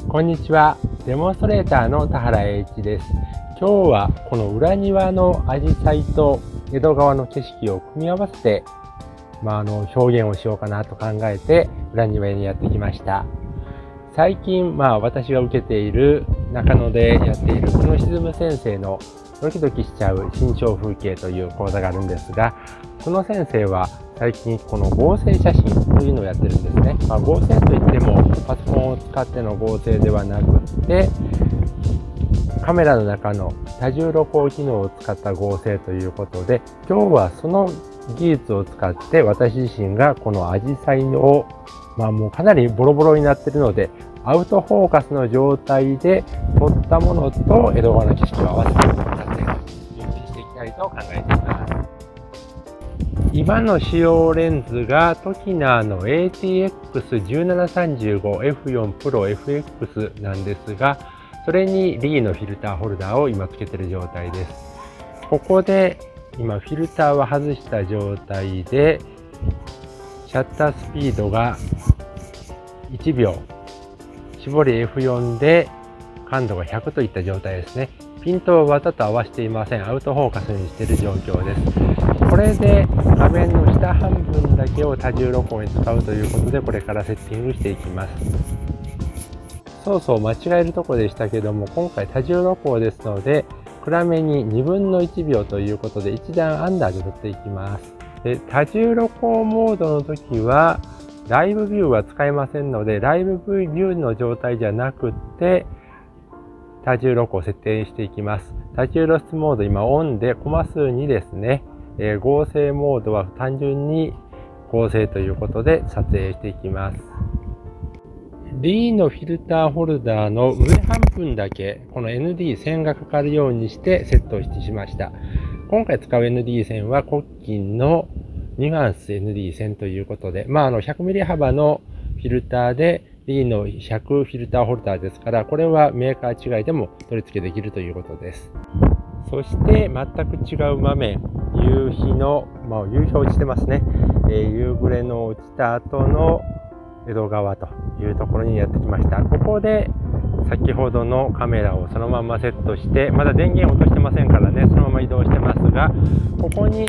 こんにちは。デモンストレーターの田原栄一です。今日はこの裏庭のアジサイと江戸川の景色を組み合わせて、表現をしようかなと考えて裏庭にやってきました。最近、私が受けている中野でやっている久野沈先生のドキドキしちゃう心象風景という講座があるんですが、久野先生は最近この合成写真というのをやってるんですね。合成といってもパソコンを使っての合成ではなくて、カメラの中の多重露光機能を使った合成ということで、今日はその技術を使って私自身がこのアジサイをもうかなりボロボロになっているので、アウトフォーカスの状態で撮ったものと江戸川の景色を合わせて撮影をしていきたいと考えています。今の使用レンズがトキナーの ATX1735F4 Pro FX なんですが、それにリーのフィルターホルダーを今つけている状態です。ここで今フィルターは外した状態で、シャッタースピードが1秒、絞り F4 で感度が100といった状態ですね。ピントはわざと合わせていません。アウトフォーカスにしている状況です。これで画面の下半分だけを多重露光に使うということで、これからセッティングしていきます。間違えるところでしたけども、今回多重露光ですので、暗めに2分の1秒ということで1段アンダーで撮っていきます。で、多重露光モードの時はライブビューは使えませんので、ライブビューの状態じゃなくて多重露光を設定していきます。多重露出モード今オンでコマ数2ですね。合成モードは単純に合成ということで撮影していきます。リーのフィルターホルダーの上半分だけこの ND 線がかかるようにしてセットしてしました。今回使う ND 線はコッキンのニュアンス ND 線ということで、100mm 幅のフィルターでリーの100フィルターホルダーですから、これはメーカー違いでも取り付けできるということです。そして全く違う場面、夕日の、夕日落ちてますね。夕暮れの落ちた後の江戸川というところにやってきました。ここで先ほどのカメラをそのままセットして、まだ電源落としてませんからね、そのまま移動してますが、ここに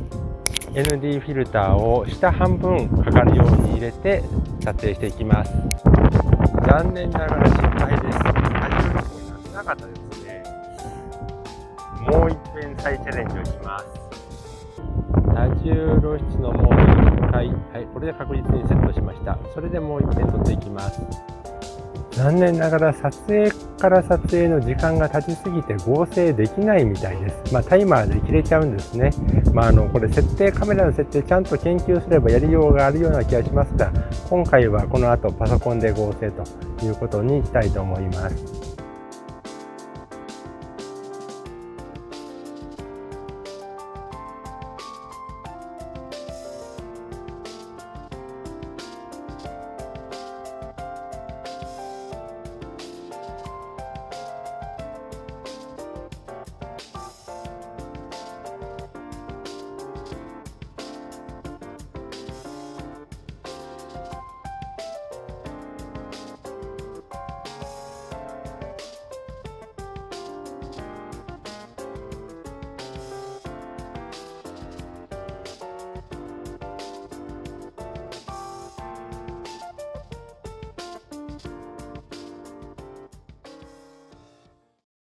ND フィルターを下半分かかるように入れて撮影していきます。残念ながら失敗です。多重露光になってなかったですね。もう一遍再チャレンジをします。多重露出のモードに1回、これで確実にセットしました。それでもう一遍撮っていきます。残念ながら撮影から撮影の時間が経ちすぎて合成できないみたいです。タイマーで切れちゃうんですね。これカメラの設定ちゃんと研究すればやりようがあるような気がしますが、今回はこの後パソコンで合成ということにしたいと思います。